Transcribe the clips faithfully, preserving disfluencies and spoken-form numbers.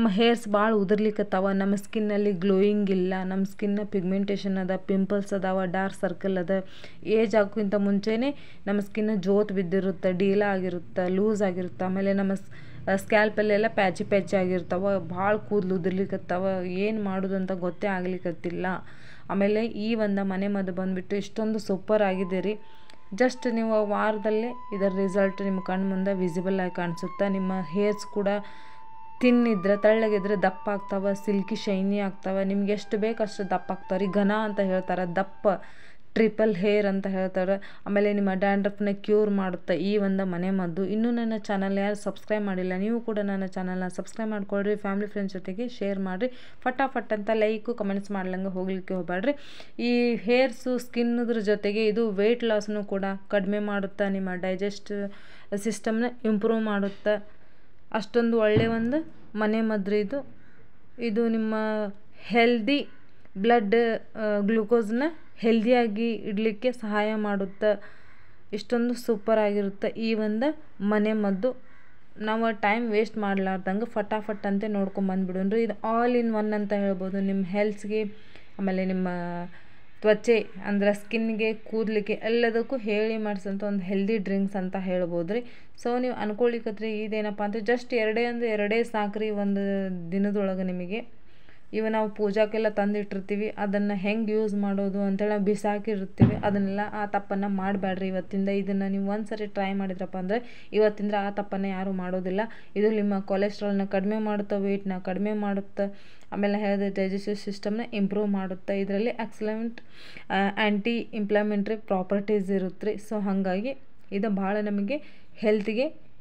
ನಮ್ಮ ಹೇರ್ಸ್ ಭಾಳ ಉದುರ್ಲಿಕ್ಕತ್ತಾವ, ನಮ್ಮ ಸ್ಕಿನ್ನಲ್ಲಿ ಗ್ಲೋಯಿಂಗ್ ಇಲ್ಲ, ನಮ್ಮ ಸ್ಕಿನ್ನ ಪಿಗ್ಮೆಂಟೇಷನ್ ಅದ, ಪಿಂಪಲ್ಸ್ ಅದಾವ, ಡಾರ್ಕ್ ಸರ್ಕಲ್ ಅದ. ಏಜ್ ಆಗೋಕ್ಕಿಂತ ಮುಂಚೆನೇ ನಮ್ಮ ಸ್ಕಿನ್ನ ಜೋತ್ ಬಿದ್ದಿರುತ್ತೆ, ಡೀಲ ಆಗಿರುತ್ತೆ, ಲೂಸ್ ಆಗಿರುತ್ತೆ. ಆಮೇಲೆ ನಮ್ಮ ಸ್ಕ್ಯಾಲ್ಪಲ್ಲೆಲ್ಲ ಪ್ಯಾಚಿ ಪ್ಯಾಚಿ ಆಗಿರ್ತಾವೆ, ಭಾಳ ಕೂದಲು ಉದುರ್ಲಿಕ್ಕತ್ತಾವ. ಏನು ಮಾಡೋದು ಅಂತ ಗೊತ್ತೇ ಆಗ್ಲಿಕ್ಕತ್ತಿಲ್ಲ. ಆಮೇಲೆ ಈ ಒಂದು ಮನೆ ಮದ್ದು ಬಂದುಬಿಟ್ಟು ಇಷ್ಟೊಂದು ಸೂಪರ್ ಆಗಿದೆ ರೀ. ಜಸ್ಟ್ ನೀವು ವಾರದಲ್ಲೇ ಇದರ ರಿಸಲ್ಟ್ ನಿಮ್ಮ ಕಣ್ಣು ಮುಂದೆ ವಿಸಿಬಲ್ ಆಗಿ ಕಾಣಿಸುತ್ತೆ. ನಿಮ್ಮ ಹೇರ್ಸ್ ಕೂಡ ತಿನ್ನಿದ್ರೆ ತೆಳ್ಳಗಿದ್ರೆ ದಪ್ಪ ಆಗ್ತಾವೆ, ಸಿಲ್ಕಿ ಶೈನಿ ಆಗ್ತಾವೆ. ನಿಮ್ಗೆ ಎಷ್ಟು ಬೇಕು ಅಷ್ಟು ದಪ್ಪ ಆಗ್ತಾವೆ ರೀ. ಘನ ಅಂತ ಹೇಳ್ತಾರೆ, ದಪ್ಪ ಟ್ರಿಪಲ್ ಹೇರ್ ಅಂತ ಹೇಳ್ತಾರೆ. ಆಮೇಲೆ ನಿಮ್ಮ ಡ್ಯಾಂಡ್ರಫ್ನ ಕ್ಯೂರ್ ಮಾಡುತ್ತೆ ಈ ಒಂದು ಮನೆ ಮದ್ದು. ಇನ್ನೂ ನನ್ನ ಚಾನಲ್ ಯಾರು ಸಬ್ಸ್ಕ್ರೈಬ್ ಮಾಡಿಲ್ಲ, ನೀವು ಕೂಡ ನನ್ನ ಚಾನಲ್ನ ಸಬ್ಸ್ಕ್ರೈಬ್ ಮಾಡ್ಕೊಳ್ರಿ. ಫ್ಯಾಮಿಲಿ ಫ್ರೆಂಡ್ಸ್ ಜೊತೆಗೆ ಶೇರ್ ಮಾಡಿರಿ. ಫಟಾಫಟ್ ಅಂತ ಲೈಕು ಕಮೆಂಟ್ಸ್ ಮಾಡ್ಲಂಗೆ ಹೋಗ್ಲಿಕ್ಕೆ ಹೋಗಬೇಡ್ರಿ. ಈ ಹೇರ್ಸು ಸ್ಕಿನ್ನದ್ರ ಜೊತೆಗೆ ಇದು ವೆಯ್ಟ್ ಲಾಸ್ನು ಕೂಡ ಕಡಿಮೆ ಮಾಡುತ್ತೆ, ನಿಮ್ಮ ಡೈಜೆಸ್ಟ್ ಸಿಸ್ಟಮ್ನ ಇಂಪ್ರೂವ್ ಮಾಡುತ್ತೆ. ಅಷ್ಟೊಂದು ಒಳ್ಳೆಯ ಒಂದು ಮನೆ ಮದ್ದು ಇದು. ಇದು ನಿಮ್ಮ ಹೆಲ್ದಿ ಬ್ಲಡ್ ಗ್ಲೂಕೋಸ್ನ ಹೆಲ್ದಿಯಾಗಿ ಇಡಲಿಕ್ಕೆ ಸಹಾಯ ಮಾಡುತ್ತೆ. ಇಷ್ಟೊಂದು ಸೂಪರ್ ಆಗಿರುತ್ತೆ ಈ ಒಂದು ಮನೆ ಮದ್ದು. ನಾವು ಟೈಮ್ ವೇಸ್ಟ್ ಮಾಡಲಾರ್ದಂಗೆ ಫಟಾಫಟ್ ಅಂತ ನೋಡ್ಕೊಂಬಂದ್ಬಿಡೋಣ್ರಿ. ಇದು ಆಲ್ ಇನ್ ಒನ್ ಅಂತ ಹೇಳ್ಬೋದು. ನಿಮ್ಮ ಹೆಲ್ತ್ಗೆ ಆಮೇಲೆ ನಿಮ್ಮ ತ್ವಚೆ ಅಂದ್ರೆ ಸ್ಕಿನ್ಗೆ, ಕೂದಲಿಗೆ ಎಲ್ಲದಕ್ಕೂ ಹೇಳಿ ಮಾಡಿಸೋಂಥ ಒಂದು ಹೆಲ್ದಿ ಡ್ರಿಂಕ್ಸ್ ಅಂತ ಹೇಳ್ಬೋದು ರೀ. ಸೊ ನೀವು ಅನ್ಕೊಳಿಕತ್ರಿ ಇದೇನಪ್ಪ ಅಂತ, ಜಸ್ಟ್ ಎರಡೇ ಅಂದರೆ ಎರಡೇ ಸಾಕ್ರಿ ಒಂದು ದಿನದೊಳಗೆ ನಿಮಗೆ. ಇವ ನಾವು ಪೂಜಾಕ್ಕೆಲ್ಲ ತಂದಿಟ್ಟಿರ್ತೀವಿ, ಅದನ್ನು ಹೆಂಗೆ ಯೂಸ್ ಮಾಡೋದು ಅಂತೇಳಿ ನಾವು ಬಿಸಾಕಿರ್ತೀವಿ. ಅದನ್ನೆಲ್ಲ ಆ ತಪ್ಪನ್ನು ಮಾಡಬೇಡ್ರಿ. ಇವತ್ತಿಂದ ಇದನ್ನು ನೀವು ಒಂದು ಸರಿ ಟ್ರೈ ಮಾಡಿದ್ರಪ್ಪ ಅಂದರೆ ಇವತ್ತಿಂದ ಆ ತಪ್ಪನ್ನು ಯಾರೂ ಮಾಡೋದಿಲ್ಲ. ಇದು ನಿಮ್ಮ ಕೊಲೆಸ್ಟ್ರಾಲ್ನ ಕಡಿಮೆ ಮಾಡುತ್ತೆ, ವೆಯ್ಟ್ನ ಕಡಿಮೆ ಮಾಡುತ್ತೆ, ಆಮೇಲೆ ಹೇಳಿದ ಡೈಜೆಸ್ಟಿವ್ ಸಿಸ್ಟಮ್ನ ಇಂಪ್ರೂವ್ ಮಾಡುತ್ತೆ. ಇದರಲ್ಲಿ ಎಕ್ಸಲೆಂಟ್ ಆ್ಯಂಟಿ ಇಂಪ್ಲಾಮೆಂಟ್ರಿ ಪ್ರಾಪರ್ಟೀಸ್ ಇರುತ್ತೆ ರೀ. ಸೊ ಹಾಗಾಗಿ ಇದು ಭಾಳ ನಮಗೆ ಹೆಲ್ತ್ಗೆ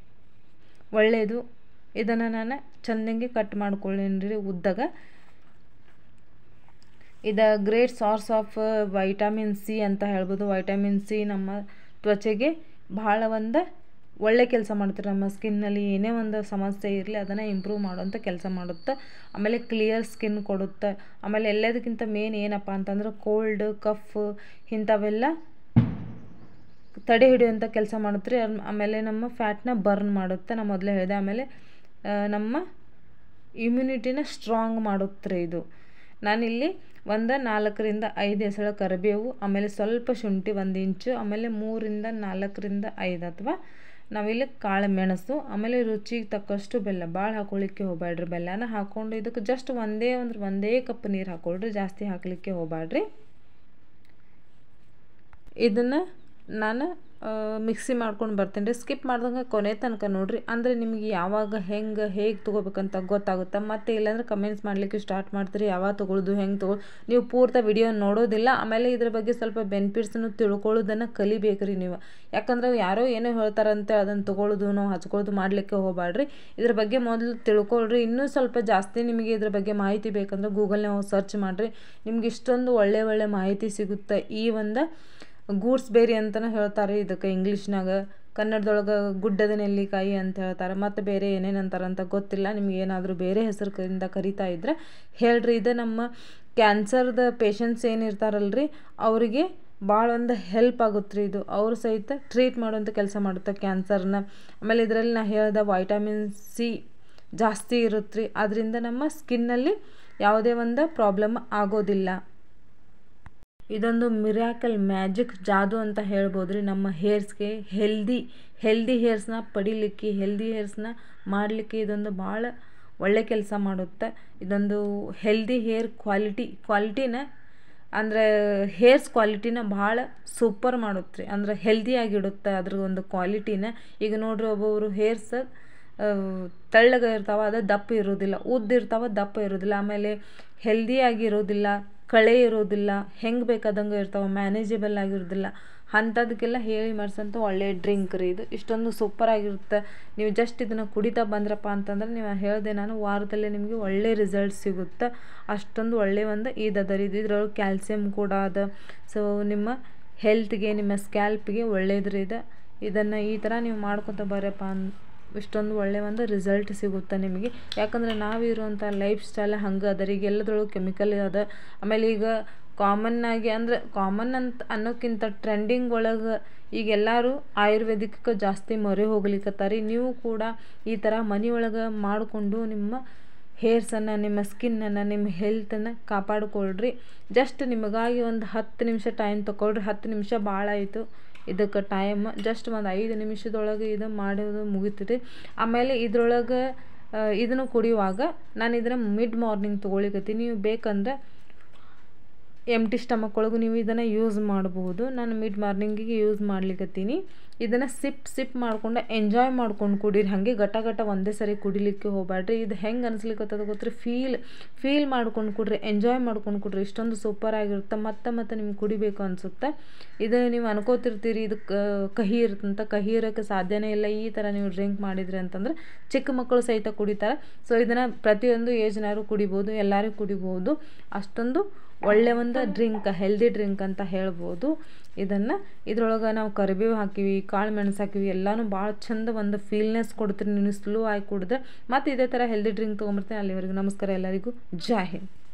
ಒಳ್ಳೆಯದು. ಇದನ್ನು ನಾನು ಚೆಂದಂಗೆ ಕಟ್ ಮಾಡ್ಕೊಳ್ಳೇನ್ರಿ ಉದ್ದಾಗ. ಇದು great source of vitamin C ಅಂತ ಹೇಳ್ಬೋದು. ವೈಟಮಿನ್ ಸಿ ನಮ್ಮ ತ್ವಚೆಗೆ ಭಾಳ ಒಂದು ಒಳ್ಳೆ ಕೆಲಸ ಮಾಡ್ತಾರೆ. ನಮ್ಮ ಸ್ಕಿನ್ನಲ್ಲಿ ಏನೇ ಒಂದು ಸಮಸ್ಯೆ ಇರಲಿ ಅದನ್ನು ಇಂಪ್ರೂವ್ ಮಾಡೋಂಥ ಕೆಲಸ ಮಾಡುತ್ತೆ. ಆಮೇಲೆ ಕ್ಲಿಯರ್ ಸ್ಕಿನ್ ಕೊಡುತ್ತೆ. ಆಮೇಲೆ ಎಲ್ಲದಕ್ಕಿಂತ ಮೇನ್ ಏನಪ್ಪ ಅಂತಂದ್ರೆ ಕೋಲ್ಡ್, ಕಫ್ ಇಂಥವೆಲ್ಲ ತಡೆ ಹಿಡಿಯುವಂಥ ಕೆಲಸ ಮಾಡುತ್ತೆ ರೀ. ಆಮೇಲೆ ನಮ್ಮ ಫ್ಯಾಟ್ನ ಬರ್ನ್ ಮಾಡುತ್ತೆ, ನಾನು ಮೊದಲೇ ಹೇಳಿದೆ. ಆಮೇಲೆ ನಮ್ಮ ಇಮ್ಯುನಿಟಿನ ಸ್ಟ್ರಾಂಗ್ ಮಾಡುತ್ತೆ ರೀ ಇದು. ನಾನಿಲ್ಲಿ ಒಂದು ನಾಲ್ಕರಿಂದ ಐದು ಎಸಳು ಕರಿಬೇವು, ಆಮೇಲೆ ಸ್ವಲ್ಪ ಶುಂಠಿ ಒಂದು ಇಂಚು, ಆಮೇಲೆ ಮೂರಿಂದ ನಾಲ್ಕರಿಂದ ಐದು ಅಥವಾ ನಾವಿಲ್ಲಿ ಕಾಳು ಮೆಣಸು, ಆಮೇಲೆ ರುಚಿಗೆ ತಕ್ಕಷ್ಟು ಬೆಲ್ಲ. ಭಾಳ ಹಾಕೊಳ್ಳಿಕ್ಕೆ ಹೋಗ್ಬೇಡ್ರಿ. ಬೆಲ್ಲನ ಹಾಕ್ಕೊಂಡು ಇದಕ್ಕೆ ಜಸ್ಟ್ ಒಂದೇ ಅಂದ್ರೆ ಒಂದೇ ಕಪ್ ನೀರು ಹಾಕ್ಕೊಳ್ರಿ, ಜಾಸ್ತಿ ಹಾಕಲಿಕ್ಕೆ ಹೋಗ್ಬೇಡ್ರಿ. ಇದನ್ನು ನಾನು ಮಿಕ್ಸಿ ಮಾಡ್ಕೊಂಡು ಬರ್ತೀನಿ ರೀ. ಸ್ಕಿಪ್ ಮಾಡ್ದಂಗೆ ಕೊನೆ ತನಕ ನೋಡಿರಿ, ಅಂದರೆ ನಿಮಗೆ ಯಾವಾಗ ಹೆಂಗೆ ಹೇಗೆ ತೊಗೋಬೇಕಂತ ಗೊತ್ತಾಗುತ್ತೆ. ಮತ್ತು ಇಲ್ಲಾಂದ್ರೆ ಕಮೆಂಟ್ಸ್ ಮಾಡಲಿಕ್ಕೆ ಸ್ಟಾರ್ಟ್ ಮಾಡ್ತೀರಿ, ಯಾವಾಗ ತೊಗೊಳ್ಳೋದು, ಹೆಂಗೆ ತೊಗೊಳ್ಳೋದು. ನೀವು ಪೂರ್ತಿ ವಿಡಿಯೋ ನೋಡೋದಿಲ್ಲ. ಆಮೇಲೆ ಇದ್ರ ಬಗ್ಗೆ ಸ್ವಲ್ಪ ಬೆನಿಫಿಟ್ಸನ್ನು ತಿಳ್ಕೊಳ್ಳೋದನ್ನು ಕಲಿಬೇಕ್ರಿ ನೀವು. ಯಾಕಂದ್ರೆ ಯಾರೋ ಏನೋ ಹೇಳ್ತಾರಂತೆ ಅದನ್ನು ತೊಗೊಳ್ಳೋದು ನಾವು ಹಚ್ಕೊಳ್ಳೋದು ಮಾಡಲಿಕ್ಕೆ ಹೋಗಬೇಡ್ರಿ. ಇದ್ರ ಬಗ್ಗೆ ಮೊದಲು ತಿಳ್ಕೊಳ್ರಿ. ಇನ್ನೂ ಸ್ವಲ್ಪ ಜಾಸ್ತಿ ನಿಮಗೆ ಇದ್ರ ಬಗ್ಗೆ ಮಾಹಿತಿ ಬೇಕಂದ್ರೆ ಗೂಗಲ್ನ ಹೋಗಿ ಸರ್ಚ್ ಮಾಡಿರಿ. ನಿಮ್ಗೆ ಇಷ್ಟೊಂದು ಒಳ್ಳೆ ಒಳ್ಳೆ ಮಾಹಿತಿ ಸಿಗುತ್ತೆ. ಈ ಒಂದು ಗೂಡ್ಸ್ ಬೇರಿ ಅಂತಲೂ ಹೇಳ್ತಾರೆ ಇದಕ್ಕೆ ಇಂಗ್ಲೀಷ್ನಾಗ. ಕನ್ನಡದೊಳಗೆ ಗುಡ್ಡದ ನೆಲ್ಲಿಕಾಯಿ ಅಂತ ಹೇಳ್ತಾರೆ, ಮತ್ತು ಬೇರೆ ಏನೇನು ಅಂತಾರಂತ ಗೊತ್ತಿಲ್ಲ. ನಿಮ್ಗೆ ಏನಾದರೂ ಬೇರೆ ಹೆಸರಿಂದ ಕರಿತಾ ಇದ್ದರೆ ಹೇಳ್ರಿ. ಇದು ನಮ್ಮ ಕ್ಯಾನ್ಸರ್ದ ಪೇಷಂಟ್ಸ್ ಏನಿರ್ತಾರಲ್ರಿ ಅವರಿಗೆ ಭಾಳ ಒಂದು ಹೆಲ್ಪ್ ಆಗುತ್ತೆ ರೀ ಇದು. ಅವರು ಸಹಿತ ಟ್ರೀಟ್ ಮಾಡುವಂಥ ಕೆಲಸ ಮಾಡುತ್ತೆ ಕ್ಯಾನ್ಸರ್ನ. ಆಮೇಲೆ ಇದರಲ್ಲಿ ನಾ ಹೇಳ್ದೆ ವೈಟಮಿನ್ ಸಿ ಜಾಸ್ತಿ ಇರುತ್ತೆ ರೀ. ಅದರಿಂದ ನಮ್ಮ ಸ್ಕಿನ್ನಲ್ಲಿ ಯಾವುದೇ ಒಂದು ಪ್ರಾಬ್ಲಮ್ ಆಗೋದಿಲ್ಲ. ಇದೊಂದು ಮಿರಾಕಲ್ ಮ್ಯಾಜಿಕ್ ಜಾದು ಅಂತ ಹೇಳ್ಬೋದು ರೀ. ನಮ್ಮ ಹೇರ್ಸ್ಗೆ ಹೆಲ್ದಿ ಹೆಲ್ದಿ ಹೇರ್ಸ್ನ ಪಡಿಲಿಕ್ಕೆ, ಹೆಲ್ದಿ ಹೇರ್ಸ್ನ ಮಾಡಲಿಕ್ಕೆ ಇದೊಂದು ಭಾಳ ಒಳ್ಳೆ ಕೆಲಸ ಮಾಡುತ್ತೆ. ಇದೊಂದು ಹೆಲ್ದಿ ಹೇರ್ ಕ್ವಾಲಿಟಿ ಕ್ವಾಲಿಟಿನ ಅಂದರೆ ಹೇರ್ಸ್ ಕ್ವಾಲಿಟಿನ ಭಾಳ ಸೂಪರ್ ಮಾಡುತ್ತೆ ರೀ. ಅಂದರೆ ಹೆಲ್ದಿಯಾಗಿಡುತ್ತೆ ಅದ್ರ ಒಂದು ಕ್ವಾಲಿಟಿನ. ಈಗ ನೋಡ್ರಿ, ಒಬ್ಬೊಬ್ಬರು ಹೇರ್ಸ್ ತೆಳ್ಳಗೆ ಇರ್ತಾವೆ, ಅದು ದಪ್ಪ ಇರೋದಿಲ್ಲ. ಉದ್ದಿರ್ತಾವೆ, ದಪ್ಪ ಇರೋದಿಲ್ಲ. ಆಮೇಲೆ ಹೆಲ್ದಿಯಾಗಿರೋದಿಲ್ಲ, ಕಳೆ ಇರೋದಿಲ್ಲ, ಹೆಂಗೆ ಬೇಕಾದಂಗೆ ಇರ್ತಾವೆ, ಮ್ಯಾನೇಜಬಲ್ ಆಗಿರೋದಿಲ್ಲ. ಅಂಥದಕ್ಕೆಲ್ಲ ಹೇಳಿ ಮಾಡಿಸೋಂಥ ಒಳ್ಳೆಯ ಡ್ರಿಂಕ್ ರೀ ಇದು. ಇಷ್ಟೊಂದು ಸೂಪರಾಗಿರುತ್ತೆ. ನೀವು ಜಸ್ಟ್ ಇದನ್ನು ಕುಡಿತಾ ಬಂದ್ರಪ್ಪ ಅಂತಂದ್ರೆ ನೀವು ಹೇಳಿದೆ ನಾನು ವಾರದಲ್ಲೇ ನಿಮಗೆ ಒಳ್ಳೆ ರಿಸಲ್ಟ್ ಸಿಗುತ್ತೆ. ಅಷ್ಟೊಂದು ಒಳ್ಳೆಯ ಒಂದು ಇದದ ರೀ ಇದು. ಇದ್ರೊಳಗೆ ಕ್ಯಾಲ್ಸಿಯಂ ಕೂಡ ಅದ. ಸೊ ನಿಮ್ಮ ಹೆಲ್ತ್ಗೆ, ನಿಮ್ಮ ಸ್ಕ್ಯಾಲ್ಪ್ಗೆ ಒಳ್ಳೇದ್ರಿ ಇದು. ಇದನ್ನು ಈ ಥರ ನೀವು ಮಾಡ್ಕೊತ ಬರಪ್ಪ ಅನ್ ಇಷ್ಟೊಂದು ಒಳ್ಳೆಯ ಒಂದು ರಿಸಲ್ಟ್ ಸಿಗುತ್ತೆ ನಿಮಗೆ. ಯಾಕಂದರೆ ನಾವಿರುವಂಥ ಲೈಫ್ ಸ್ಟೈಲ್ ಹಂಗೆ ಅದ ರೀ. ಈಗ ಎಲ್ಲದ್ರೊಳಗೆ ಕೆಮಿಕಲ್ ಅದ. ಆಮೇಲೆ ಈಗ ಕಾಮನ್ನಾಗಿ ಅಂದರೆ ಕಾಮನ್ ಅಂತ ಅನ್ನೋಕ್ಕಿಂತ ಟ್ರೆಂಡಿಂಗ್ ಒಳಗೆ ಈಗ ಎಲ್ಲರೂ ಆಯುರ್ವೇದಿಕಕ್ಕೆ ಜಾಸ್ತಿ ಮೊರೆ ಹೋಗ್ಲಿಕ್ಕತ್ತಾರೆ. ನೀವು ಕೂಡ ಈ ಥರ ಮನೆಯೊಳಗೆ ಮಾಡಿಕೊಂಡು ನಿಮ್ಮ ಹೇರ್ಸನ್ನು, ನಿಮ್ಮ ಸ್ಕಿನ್ನನ್ನು, ನಿಮ್ಮ ಹೆಲ್ತನ್ನು ಕಾಪಾಡಿಕೊಳ್ರಿ. ಜಸ್ಟ್ ನಿಮಗಾಗಿ ಒಂದು ಹತ್ತು ನಿಮಿಷ ಟೈಮ್ ತೊಗೊಳ್ರಿ. ಹತ್ತು ನಿಮಿಷ ಭಾಳ ಆಯಿತು ಇದಕ್ಕೆ ಟೈಮ್. ಜಸ್ಟ್ ಒಂದು ಐದು ನಿಮಿಷದೊಳಗೆ ಇದು ಮಾಡೋದು ಮುಗಿತೀರಿ. ಆಮೇಲೆ ಇದ್ರೊಳಗೆ ಇದನ್ನು ಕುಡಿಯುವಾಗ ನಾನು ಇದನ್ನು ಮಿಡ್ ಮಾರ್ನಿಂಗ್ ತೊಗೊಳಿಕತ್ತೀನಿ. ನೀವು ಬೇಕಂದ್ರೆ ಎಂಟಿ ಸ್ಟಮಕ್ ಒಳಗೂ ನೀವು ಇದನ್ನು ಯೂಸ್ ಮಾಡ್ಬೋದು. ನಾನು ಮಿಡ್ ಮಾರ್ನಿಂಗಿಗೆ ಯೂಸ್ ಮಾಡ್ಲಿಕ್ಕತ್ತೀನಿ. ಇದನ್ನು ಸಿಪ್ ಸಿಪ್ ಮಾಡ್ಕೊಂಡು ಎಂಜಾಯ್ ಮಾಡ್ಕೊಂಡು ಕುಡೀರಿ. ಹಾಗೆ ಘಟ ಘಟ ಒಂದೇ ಸರಿ ಕುಡಿಲಿಕ್ಕೆ ಹೋಗ್ಬೇಡ್ರಿ. ಇದು ಹೆಂಗೆ ಅನಿಸ್ಲಿಕ್ಕತ್ತದ ಗೊತ್ತ್ರಿ, ಫೀಲ್ ಫೀಲ್ ಮಾಡ್ಕೊಂಡು ಕುಡ್ರಿ, ಎಂಜಾಯ್ ಮಾಡ್ಕೊಂಡು ಕುಡ್ರಿ. ಇಷ್ಟೊಂದು ಸೂಪರಾಗಿರುತ್ತೆ. ಮತ್ತೆ ಮತ್ತೆ ನಿಮ್ಗೆ ಕುಡಿಬೇಕು ಅನಿಸುತ್ತೆ. ಇದನ್ನು ನೀವು ಅನ್ಕೋತಿರ್ತೀರಿ ಇದು ಕಹಿ ಇರುತ್ತಂತ. ಕಹಿ ಇರೋಕ್ಕೆ ಸಾಧ್ಯನೇ ಇಲ್ಲ. ಈ ಥರ ನೀವು ಡ್ರಿಂಕ್ ಮಾಡಿದ್ರಿ ಅಂತಂದ್ರೆ ಚಿಕ್ಕ ಮಕ್ಕಳು ಸಹಿತ ಕುಡಿತಾರೆ. ಸೊ ಇದನ್ನು ಪ್ರತಿಯೊಂದು ಏಜ್ನವರು ಕುಡಿಬೋದು, ಎಲ್ಲರೂ ಕುಡಿಬೋದು. ಅಷ್ಟೊಂದು ಒಳ್ಳೆ ಒಂದು ಡ್ರಿಂಕ್, ಹೆಲ್ದಿ ಡ್ರಿಂಕ್ ಅಂತ ಹೇಳ್ಬೋದು ಇದನ್ನು. ಇದ್ರೊಳಗೆ ನಾವು ಕರಿಬೇವು ಹಾಕಿವಿ, ಕಾಳು ಮೆಣಸು ಹಾಕಿವಿ, ಎಲ್ಲನೂ ಭಾಳ ಚಂದ ಒಂದು ಫೀಲ್ನೆಸ್ ಕೊಡ್ತೀರಿ ನೀವು ಸ್ಲೋ ಆಗಿ ಕುಡಿದ್ರೆ. ಮತ್ತು ಇದೇ ಥರ ಹೆಲ್ದಿ ಡ್ರಿಂಕ್ ತೊಗೊಂಬರ್ತೀನಿ. ಅಲ್ಲಿವರೆಗೂ ನಮಸ್ಕಾರ ಎಲ್ಲರಿಗೂ. ಜೈ ಹಿಂದ್.